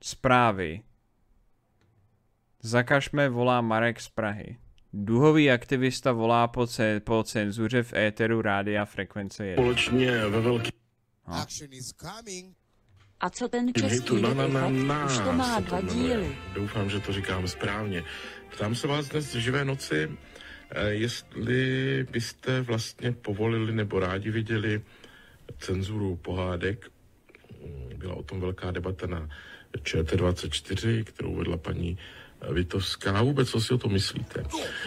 Zprávy. Zakažme, volá Marek z Prahy. Duhový aktivista volá po cenzuře v éteru rádia Frekvence 1. Společně ve velký... A co ten český efekt? Už to má 2 díly. Doufám, že to říkám správně. Ptám se vás dnes v živé noci, jestli byste vlastně povolili nebo rádi viděli cenzuru pohádek. Byla o tom velká debata na ČT24, kterou vedla paní Vitovská. A vůbec, co si o to myslíte?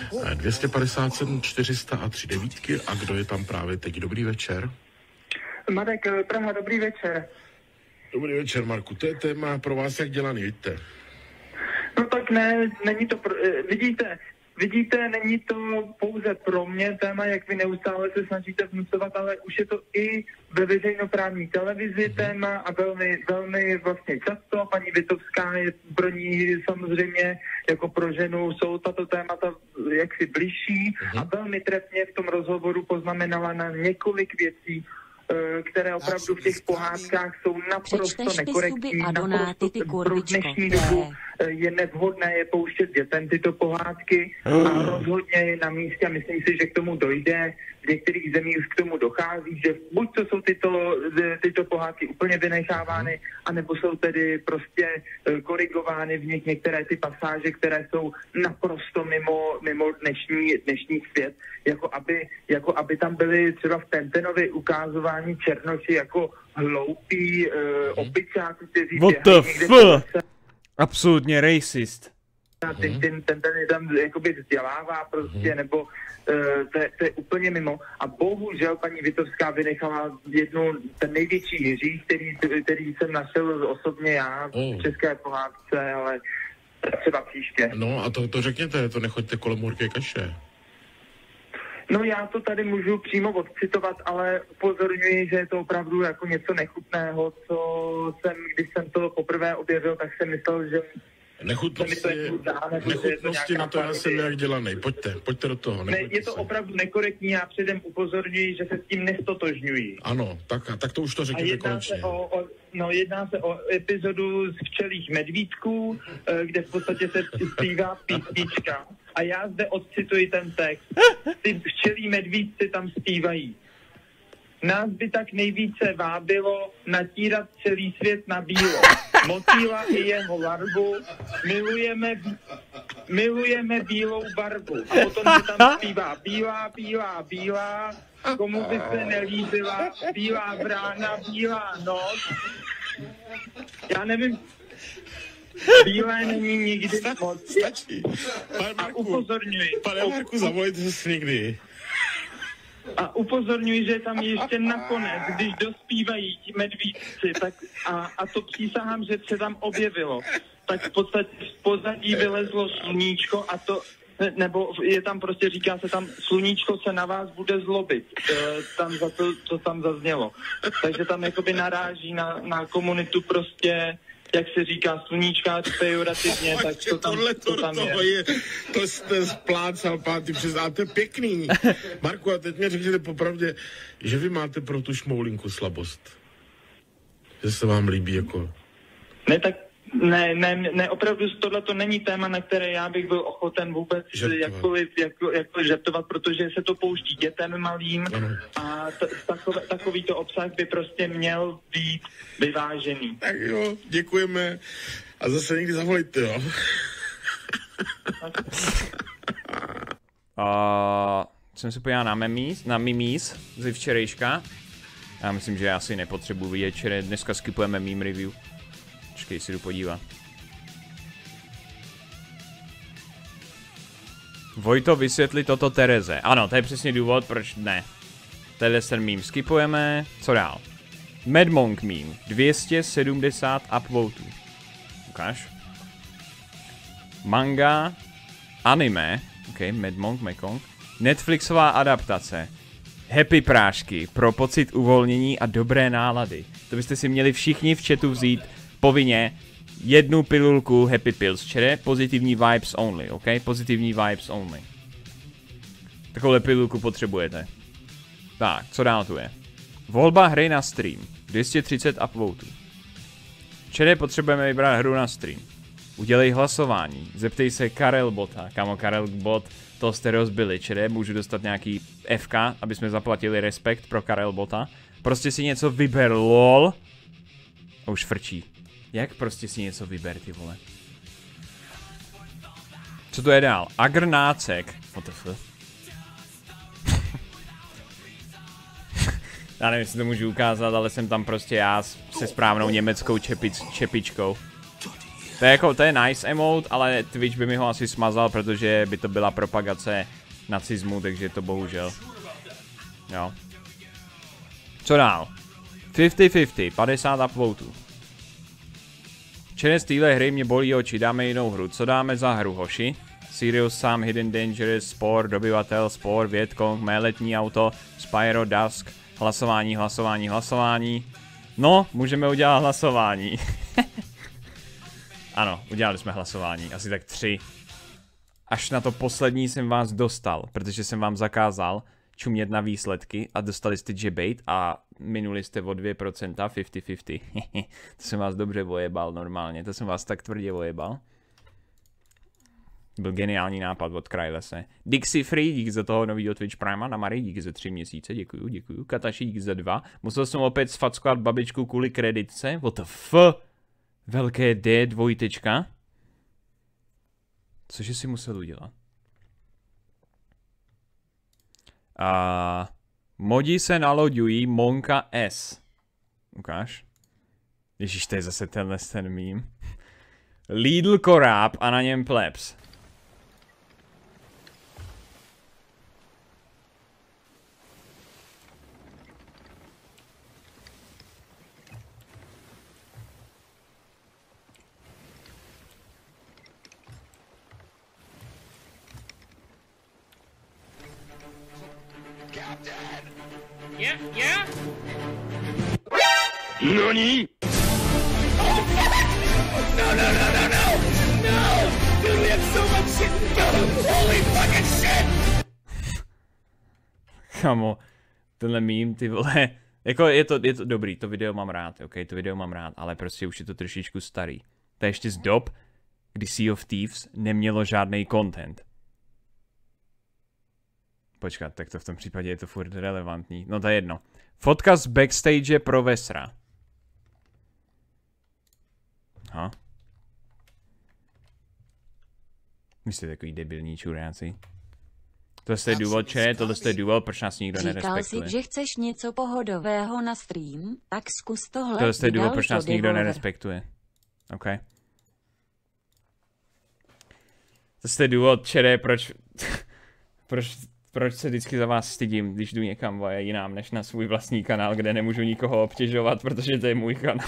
257 400 a 3 devítky. A kdo je tam právě teď? Dobrý večer. Marek, Praha, dobrý večer. Dobrý večer, Marku. To je téma pro vás jak dělaný, vidíte? No tak ne, není to, vidíte, není to pouze pro mě téma, jak vy neustále se snažíte vnucovat, ale už je to i ve veřejnoprávní televizi téma a velmi vlastně často. Paní Vitovská je pro ní samozřejmě jako pro ženu jsou tato témata jaksi bližší a velmi trefně v tom rozhovoru poznamenala na několik věcí, které opravdu v těch pohádkách jsou naprosto nekorektní, naprosto pro dnešní dobu je nevhodné je pouštět dětem tyto pohádky a rozhodně je na místě a myslím si, že k tomu dojde. V některých zemích už k tomu dochází, že buď to jsou tyto pohádky úplně vynechávány, anebo jsou tedy prostě korigovány v nich některé ty pasáže, které jsou naprosto mimo dnešní svět. Jako aby tam byly třeba v Tentenovi ukázování černoši jako hloupí opičáci, kteří běhají Absolutně racist. Ten je tam jakoby vzdělává prostě, nebo to je úplně mimo. A bohužel paní Vitovská vynechala ten největší hřích, který jsem našel osobně já v české pohádce, ale třeba příště. No a to řekněte, to nechoďte kolem horké kaše. No já to tady můžu přímo odcitovat, ale upozorňuji, že je to opravdu jako něco nechutného, když jsem to poprvé objevil, tak jsem myslel, že nechutnosti na to já jsem nějak dělaný. Pojďte do toho. Ne, je to opravdu nekorektní, já předem upozorňuji, že se s tím nestotožňují. Ano, tak to už to řekněte konečně. Jedná se o epizodu z Včelích medvídků, kde v podstatě se zpívá písnička. A já zde odcituji ten text. Ty včelí medvídci tam zpívají. Nás by tak nejvíce vábilo natírat celý svět na bílo. Motýla i jeho larvu milujeme bílou barvu. A potom se tam zpívá bílá, komu by se nelíbila, bílá brána, bílá noc. Já nevím, bílé není nikdy moc. Stačí. Pane Marku, zavolejte se někdy. A upozorňuji, že tam ještě nakonec, když dospívají ti medvídci, tak a to přísahám, že se tam objevilo, tak v podstatě v pozadí vylezlo sluníčko a to, nebo je tam prostě, říká se tam, sluníčko se na vás bude zlobit, tam za to, co tam zaznělo. Takže tam jakoby naráží na komunitu prostě, jak se říká, sluníčkář pejorativně, tak to tam je. To jste splácal pátý přes, a to je pěkný. Marku, a teď mě řekněte popravdě, že vy máte pro tu šmoulinku slabost. Že se vám líbí jako... Ne, tak ne, opravdu tohle to není téma, na které já bych byl ochoten vůbec jakkoliv žertovat, protože se to pouští dětem malým a takovýto obsah by prostě měl být vyvážený. Tak jo, děkujeme a zase někdy zavolejte, jo. Jsem se podíval na Mimis ze včerejška. Já myslím, že já si nepotřebuji vidět, že dneska skipujeme meme review. Počkej, si jdu podívat. Vojto, vysvětli toto Tereze. Ano, to je přesně důvod, proč ne. Tenhle ten meme skipujeme. Co dál? Mad Monk meme. 270 upvotů. Ukáž. Manga. Anime. Ok, Mad Monk, Mekong. Netflixová adaptace. Happy prášky. Pro pocit uvolnění a dobré nálady. To byste si měli všichni v chatu vzít povinně jednu pilulku Happy Pills, čili pozitivní vibes only, ok? Pozitivní vibes only. Takovou pilulku potřebujete. Tak, co dál tu je? Volba hry na stream. 230 upvotů. Čede, potřebujeme vybrat hru na stream. Udělej hlasování. Zeptej se Karel Bota. Kámo, Karel Bot, to jste rozbili. Čede, můžu dostat nějaký FK, aby jsme zaplatili respekt pro Karel Bota. Prostě si něco vyber, lol. A už frčí. Jak prostě si něco vyber, ty vole? Co to je dál? Agrnácek. What the fuck? Já nevím, jestli to můžu ukázat, ale jsem tam prostě já se správnou německou čepičkou. To je nice emote, ale Twitch by mi ho asi smazal, protože by to byla propagace nacismu, takže to bohužel. Jo. Co dál? 50-50, 50 upvotů. Včera z téhle hry mě bolí oči, dáme jinou hru. Co dáme za hru, hoši? Sirius Sam, Hidden Dangerous, Spore, Dobyvatel, Spore, Vietkong, Mé letní auto, Spyro, Dusk, hlasování, hlasování, hlasování. No, můžeme udělat hlasování. Ano, udělali jsme hlasování, asi tak 3. Až na to poslední jsem vás dostal, protože jsem vám zakázal čumět na výsledky a dostali jste debate a minuli jste o 2%, 50-50. To jsem vás dobře vojebal normálně, to jsem vás tak tvrdě vojebal. Byl geniální nápad od Krylese. Dixie Free, díky za toho novýho Twitch Prima, na Marie, díky za 3 měsíce, děkuju, děkuju. Kataši, díky za 2. Musel jsem opět sfackovat babičku kvůli kreditce, what the f? Velké D, dvojtečka. Cože si musel udělat? Modi se naloďují Monka S. Ukáž. Ježíš, to je zase ten meme. Lidl koráb a na něm plebs. Yeah? NANI?! No! Dude, we have so much shit to go! Holy fucking shit! Kamo, tenhle meme, ty vole. Jako je to dobrý, to video mám rád, ok, to video mám rád, ale prostě už je to trošičku starý. To je ještě z dob, kdy Sea of Thieves nemělo žádný content. Počkat, tak to v tom případě je to furt relevantní. No to je jedno. Fotka z backstage pro Vesra. Aha. Vy jste takový debilní čuráci. Tohle je důvod, tohle je důvod, proč nás nikdo nerespektuje. Říkal si, že chceš něco pohodového na stream, tak zkus tohle. Tohle je důvod, proč nás nikdo nerespektuje. OK. Tohle je důvod, čere, proč se vždycky za vás stydím, když jdu někam jinam, než na svůj vlastní kanál, kde nemůžu nikoho obtěžovat, protože to je můj kanál.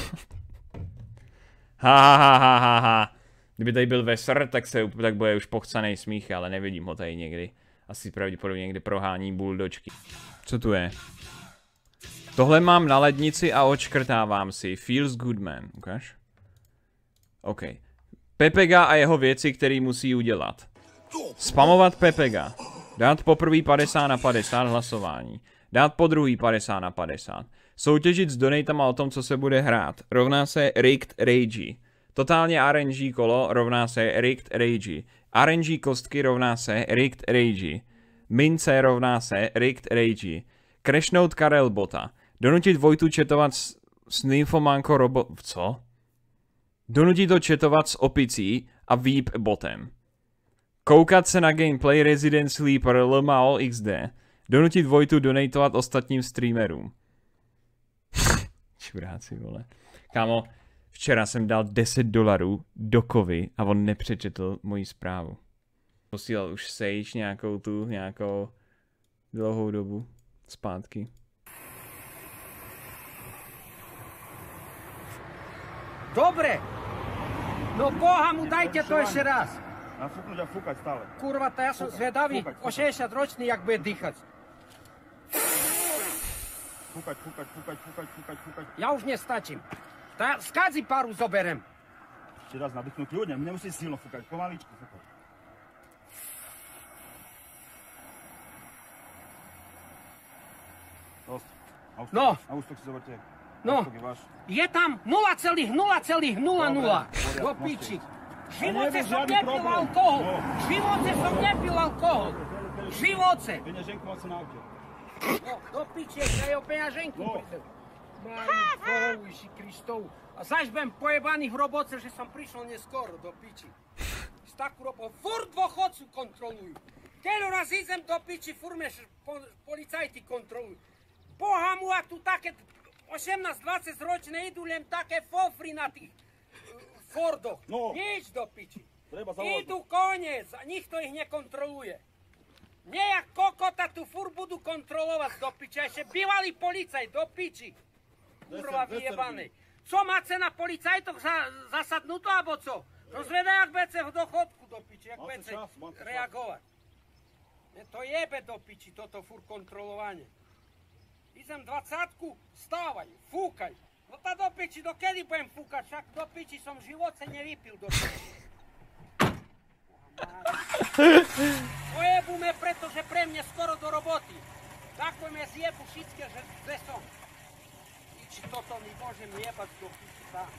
Ha. Kdyby tady byl Vesr, tak bude už pochcanej smích, ale nevidím ho tady někdy. Asi pravděpodobně někdy prohání buldočky. Co tu je? Tohle mám na lednici a odškrtávám si. Feels good man. Ukáž? OK. Pepega a jeho věci, které musí udělat. Spamovat Pepega. Dát poprvý 50/50 hlasování. Dát po druhý 50/50. Soutěžit s donatama o tom, co se bude hrát. Rovná se Rigged Rage. Totálně RNG kolo rovná se Rigged Rage. RNG kostky rovná se Rigged Rage. Mince rovná se Rigged Rage. Crashnout Karel Bota. Donutit Vojtu četovat s Nymfomanko Robo... Co? Donutit to četovat s Opicí a Veep botem. Koukat se na gameplay Resident Sleeper LMAO XD. Donutit Vojtu donatovat ostatním streamerům. Čuráci, vole. Kámo, včera jsem dal $10 do Kovy a on nepřečetl moji zprávu. Posílal už Sage nějakou dlouhou dobu zpátky. Dobre! No boha mu dajte to ešte raz! Nafúknuť a fúkať stále. Kurva, to ja som zvedavý, o 60 ročný, jak bude dýchať. Fúkať. Ja už nestačím. To ja z kadzi paru zoberem. Ešte raz nadýchnúť ľudia, nemusíš silno fúkať, pomaličku fúkať. Dosť. No! A ústok si zoberte. No, je tam 0,0,00 do piči. V živote som nepil alkohol. V živote som nepil alkohol. V živote. Peňaženku mám sa na aute. No, do piči, ja o peňaženku prišiel. Mári Bohu, Iši Kristovu. A zaž budem pojebaný v roboce, že som prišiel neskoro do piči. S takú robou. Furt dôchodcu kontrolujú. Keď raz idem do piči, furt me policajti kontrolujú. Boha mu, a tu také 18-20 ročné idú len také fofry na tých Fordoch. No. Nič do piči. Treba zavolať. Idú koniec a nikto ich nekontroluje. Nejak kokota tu furt budú kontrolovať do piči. A ešte bývalý policajt do piči. Kurva vyjebanej. Co má cena policajtoch zasadnúto, alebo co? Rozvedá, jak bece v dochodku do piči, jak bece reagovať. To jebe do piči, toto furt kontrolovanie. Idem 20-ku, stávaj, fúkaj. No tá do piči, dokedy budem fúkať, však do piči som v živote nevypil do piči. Pojebu me, pretože pre mne skoro do roboty. Tako me zjebu všetké, že kde som. Či toto mi môžem jebať do piči sám.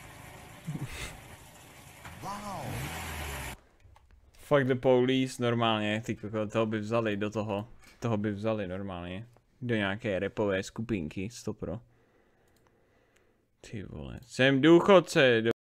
Wow. Fuck the police, normálně, ty koko, toho by vzali do toho by vzali normálně. Do nějaké rapové skupinky, 100%. Ty vole, jsem důchodce,